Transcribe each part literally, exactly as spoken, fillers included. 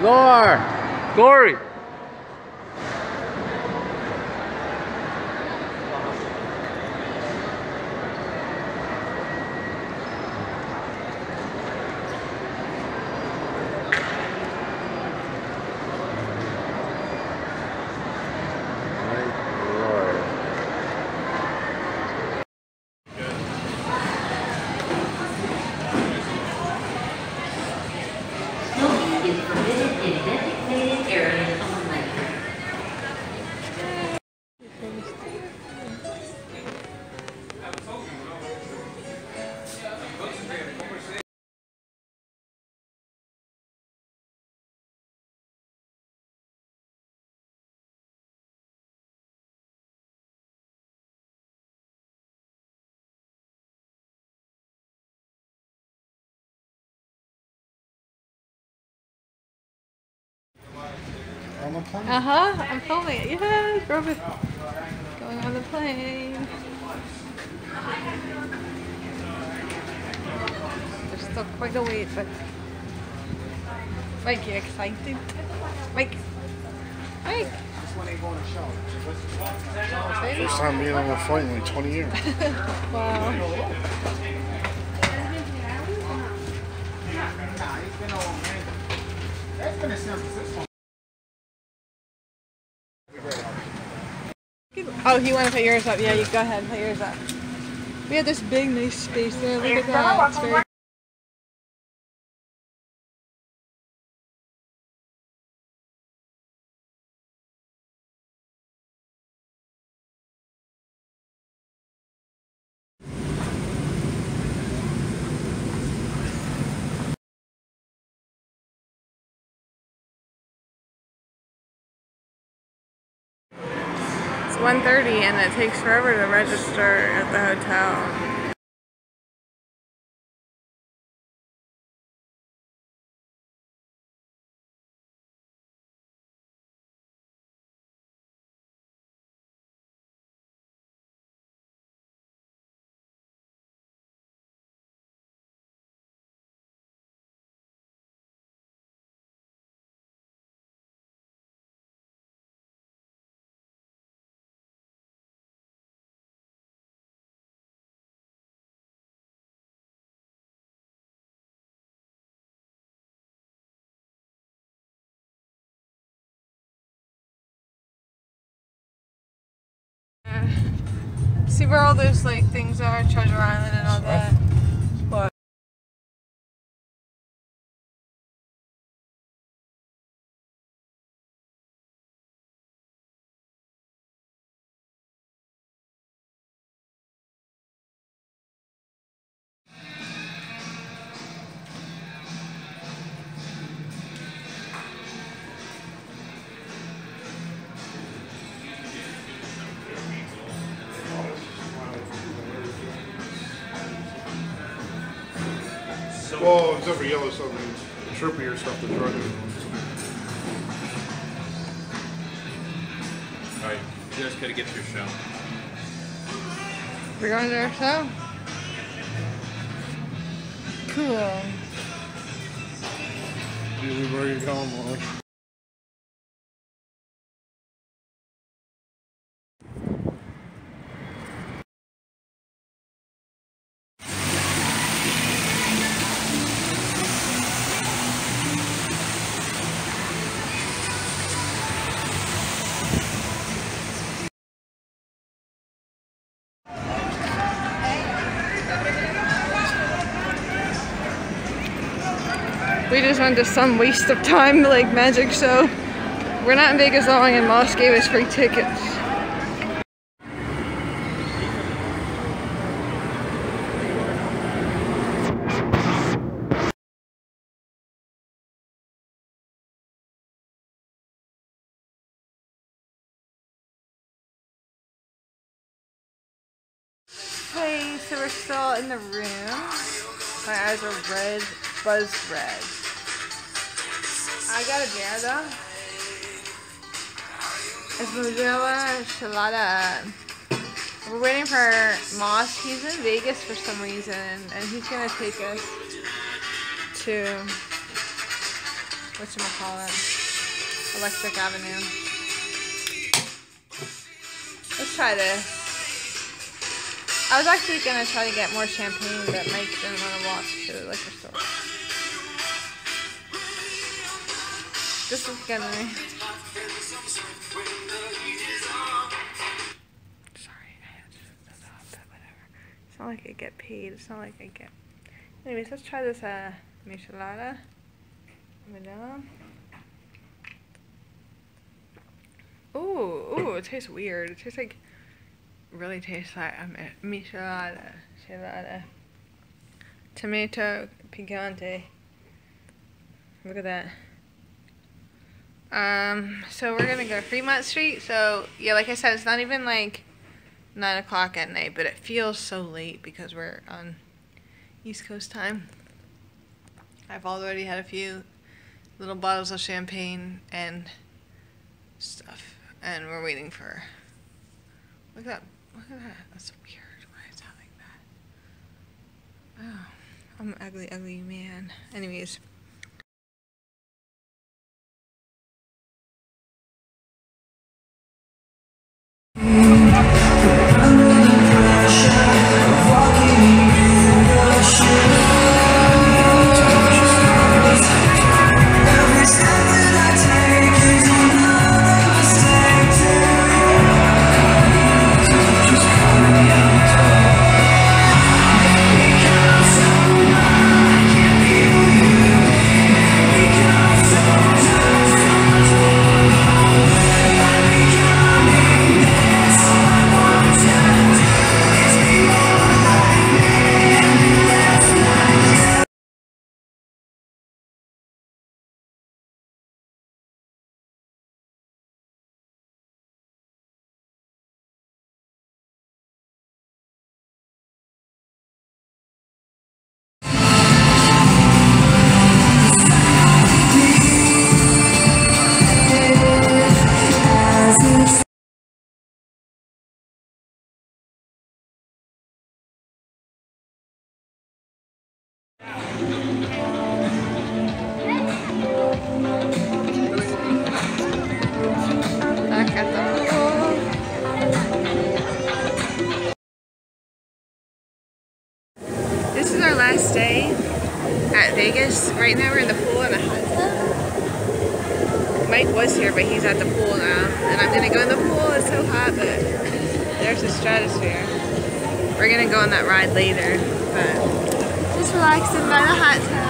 Lore! Glory! Is permitted in designated areas only. On the plane? Uh-huh, I'm filming it. Yes, Robert. Going on the plane. There's still quite a wait, but... Mike, you excited? Mike? Mike? First time being on a flight in like twenty years. Wow. Oh, you want to put yours up? Yeah, you go ahead and put yours up. We have this big, nice space there. Look at that. It's very It's one thirty and it takes forever to register at the hotel. See where all those like things are, Treasure Island and all that. What? Well, except for Yellowstone, the trippier stuff that's running. Alright, you guys gotta get to your show. We're going to our show? Cool. Yeah, we've already gone, Molly. We just went to some waste of time like magic show. We're not in Vegas long and Moss gave us free tickets. Okay, so we're still in the room. My eyes are red, buzzed red. I got a beer though. It's mozzarella enchilada. We're waiting for Moss. He's in Vegas for some reason, and he's gonna take us to whatchamacallit, Electric Avenue. Let's try this. I was actually gonna try to get more champagne, but Mike didn't want to walk to the liquor store. This is gonna be. Sorry, I had to stop, but whatever. It's not like I get paid. It's not like I get. Anyways, let's try this uh, michelada. Vanilla. Ooh, ooh, it tastes weird. It tastes like, really tastes like um, michelada. Michelada. Tomato picante. Look at that. Um, so we're gonna go to Fremont Street. So, yeah, like I said, it's not even like nine o'clock at night, but it feels so late because we're on East Coast time. I've already had a few little bottles of champagne and stuff, and we're waiting for. Look at that! Look at that! That's weird. Why is that like that? Oh, I'm an ugly, ugly man. Anyways. Back at the pool. This is our last day at Vegas. Right now we're in the pool in a hot tub. Mike was here, but he's at the pool now. And I'm gonna go in the pool. It's so hot, but there's the stratosphere. We're gonna go on that ride later, but just relaxing by the hot tub.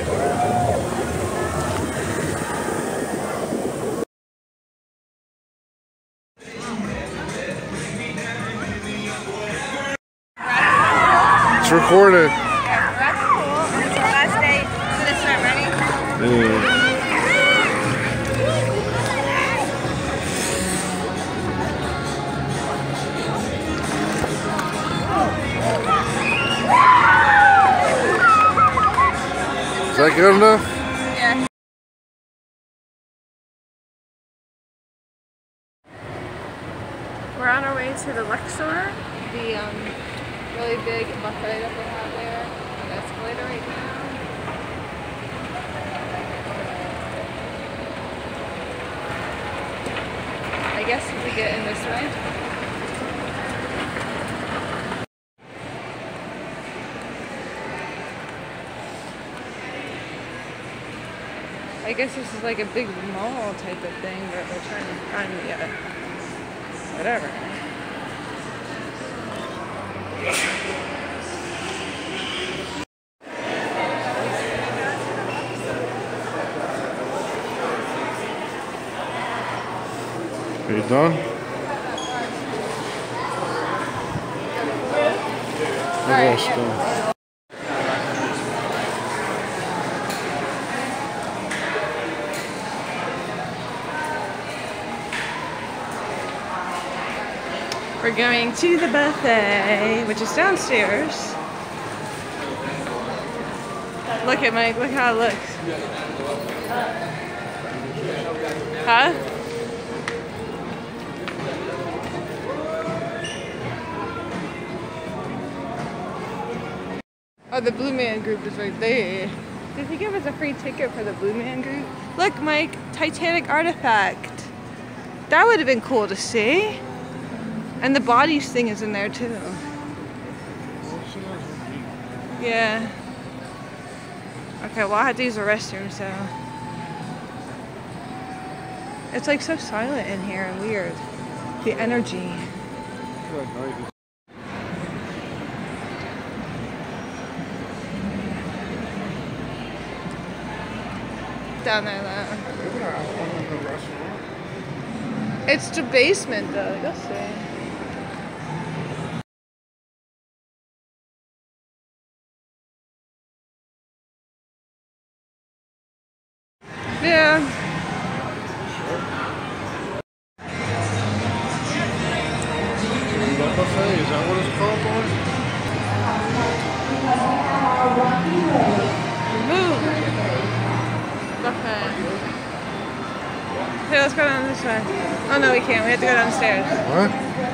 It's recorded. Yeah, we're at the pool. It's the last day. So this time, ready? Yeah. Is that good enough? Yeah. We're on our way to the Luxor, the um, really big buffet that they have there. On the escalator right now. I guess if we get in this way. I guess this is like a big mall type of thing, but we're trying to find the, uh, whatever. Are you done? Almost done. We're going to the buffet, which is downstairs. Look at Mike, look how it looks. Huh? Oh, the Blue Man Group is right there. Did he give us a free ticket for the Blue Man Group? Look, Mike, Titanic artifact. That would have been cool to see. And the bodies thing is in there too. Yeah. Okay, well I had to use the restroom, so. It's like so silent in here and weird. The energy. Down there though. It's the basement though, let's see. Yeah. Buffet, is that what it's called, boys? Move. Buffet. Okay, let's go down this way. Oh no, we can't. We have to go downstairs. What?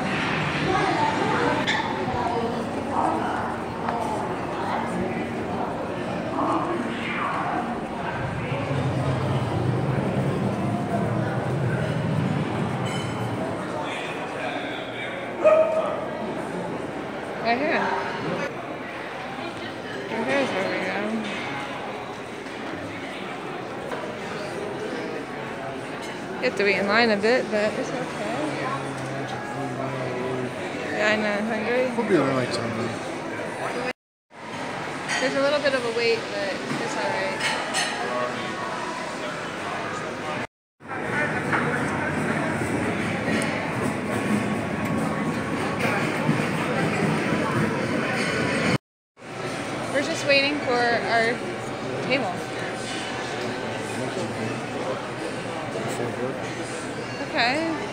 Right here. Right here's where we go. You have to wait in line a bit, but it's okay. Yeah, I know. Hungry? We'll be there like ten minutes. There's a little bit of a wait, but it's alright. We're just waiting for our table. Okay.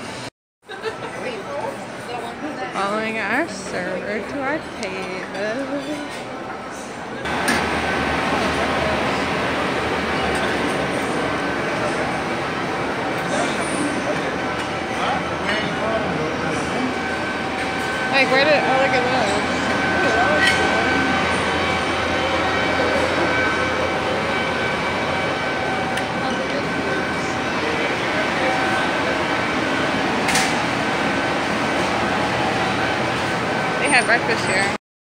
Following our server to our table. Like, where did, oh, look at those. Ooh, that looks cool. They had breakfast here.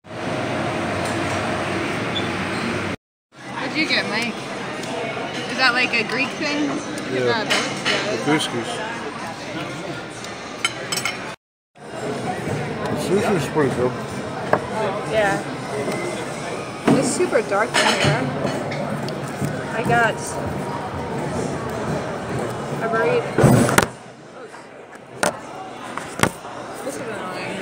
What'd you get, Mike? Is that like a Greek thing? Yeah. That looks The good. couscous. Sushi's pretty good. Yeah. It's super dark in here. I got a burrito. This is annoying.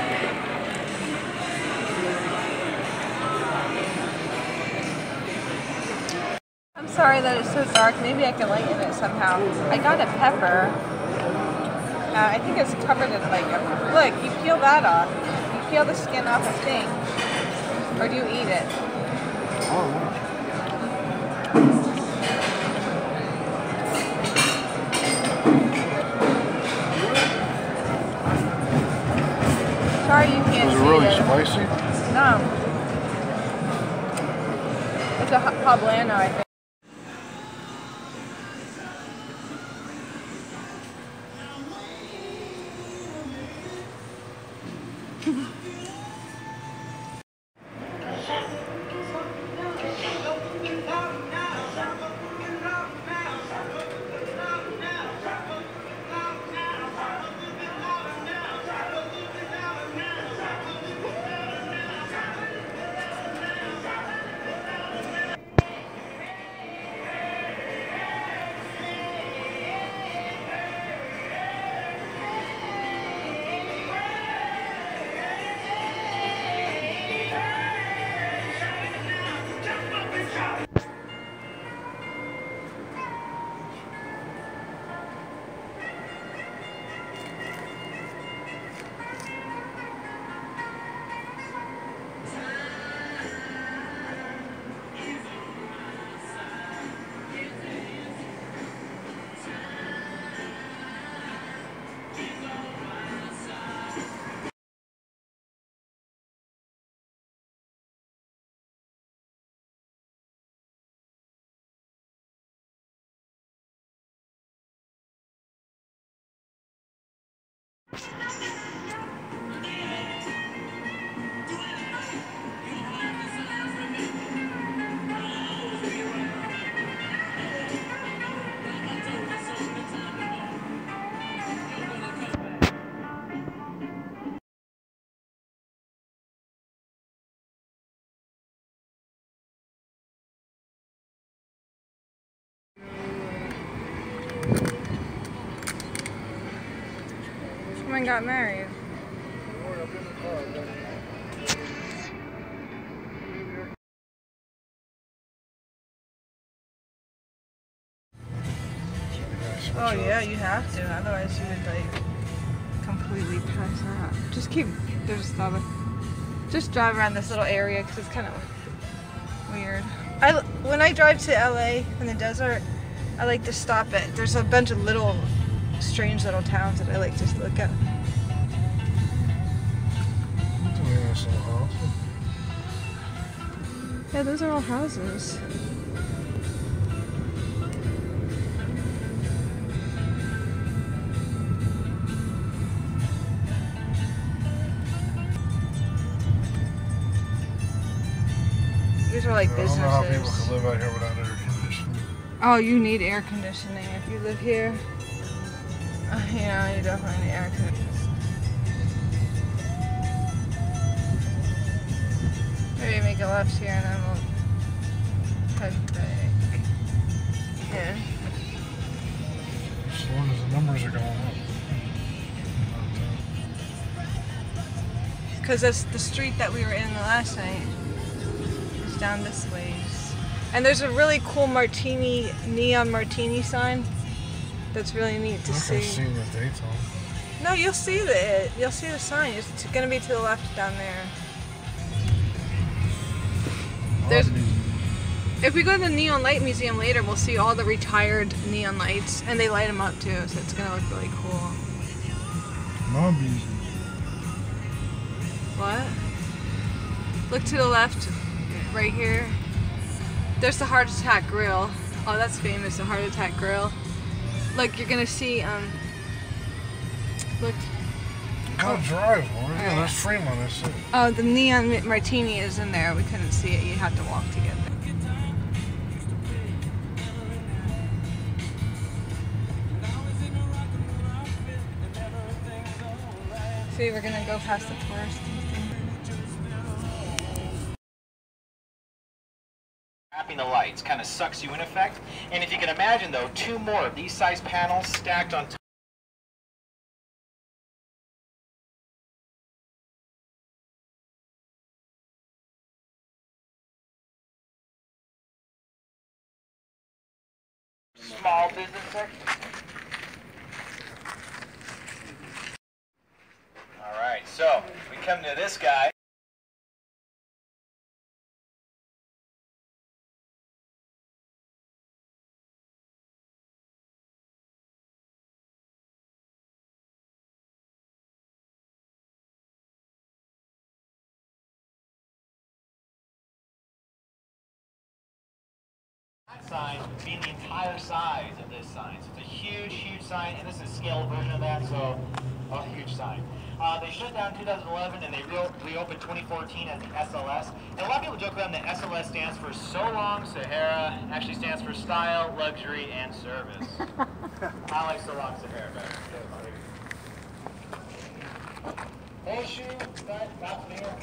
I'm sorry that it's so dark. Maybe I can lighten it somehow. I got a pepper. Uh, I think it's covered in like a... Look, you peel that off. You peel the skin off a thing. Or do you eat it? Oh, Sorry you can't is it see really it. spicy? No. It's a ha- poblano, I think. Someone got married. Oh yeah, you have to. Otherwise, you would like completely pass out. Just keep. There's stop it. Just drive around this little area because it's kind of weird. I when I drive to L A in the desert, I like to stop at. There's a bunch of little, strange little towns that I like to look at. Yeah, those are all houses. These are like businesses. I don't know how people can live out here without air conditioning. Oh, you need air conditioning if you live here. Uh, yeah, you definitely need air conditioning. Maybe make a left here and then we'll head back. Yeah. As long as the numbers are going up. Because that's the street that we were in the last night. It's down this way. And there's a really cool martini, neon martini sign. That's really neat to I see. can see in the daytime. No, you'll see the you'll see the sign. It's gonna be to the left down there. There's, if we go to the Neon Light Museum later, we'll see all the retired neon lights, and they light them up too, so it's gonna look really cool. Mobbies. What? Look to the left, right here. There's the Heart Attack Grill. Oh, that's famous, the Heart Attack Grill. Look, you're gonna see, um, look. Gotta drive, boy. Yeah, there's Fremont, I see. Oh, the neon martini is in there. We couldn't see it. You had to walk to get there. See, we're gonna go past the tourist thing. Wrapping the lights kind of sucks you in effect. And if you can imagine though, two more of these size panels stacked on top. Small business section. All right, so we come to this guy. Sign being the entire size of this sign. So it's a huge, huge sign, and this is a scale version of that, so a huge sign. Uh, they shut down in two thousand eleven, and they re reopened twenty fourteen as the S L S. And a lot of people joke around that S L S stands for So Long Sahara, actually stands for Style, Luxury, and Service. I like So Long Sahara better. Horseshoe, that, that's there.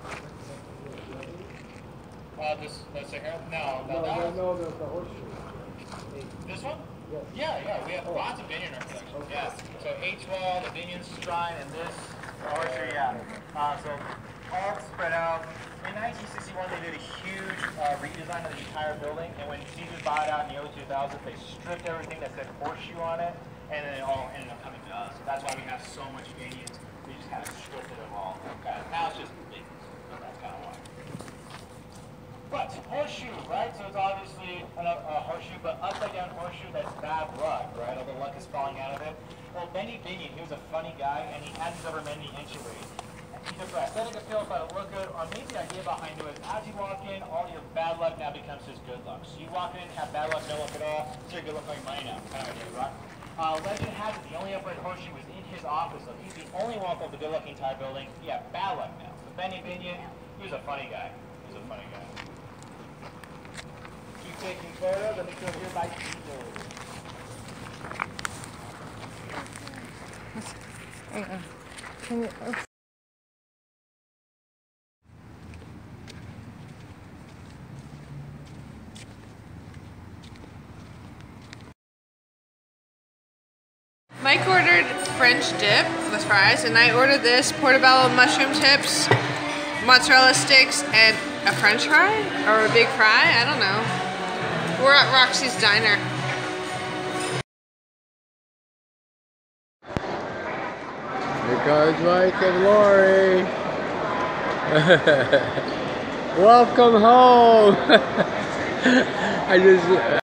Uh, this, the Sahara? No, no, that was... No, the, the horseshoe. This one? Yeah, yeah, we have lots of Binion in our collection. Yeah. So A twelve, the Binion Shrine, and this horseshoe, yeah. Uh, so all spread out. In nineteen sixty-one, they did a huge uh, redesign of the entire building, and when Caesars bought it out in the early two thousands, they stripped everything that said horseshoe on it, and then it all ended up coming to us. So that's why we have so much Binions. We just kind of stripped it of all. Okay. Now it's just Binions. So that's kind of why. But horseshoe, right? So it's obviously a, a horseshoe, but upside down horseshoe, that's bad luck, right? All the luck is falling out of it. Well, Benny Binion, he was a funny guy, and he hadn't ever many inchways. He took for aesthetic appeal, thought it looked good, or maybe the idea behind it was as you walk in, all your bad luck now becomes just good luck. So you walk in, have bad luck, no luck at all, so you're good luck on your money now. Kind of idea, right? Uh, legend has it the only upright horseshoe was in his office, though. He's the only one with the good-looking Thai building. Yeah, bad luck now. So Benny Binion, he was a funny guy. He was a funny guy. Keep taking photos. Let me go here by people. Can you, oh. Mike ordered French dip with fries, and I ordered this portobello mushroom tips, mozzarella sticks, and a French fry or a big fry. I don't know. We're at Roxy's Diner. Here comes Mike and Lori. Welcome home. I just.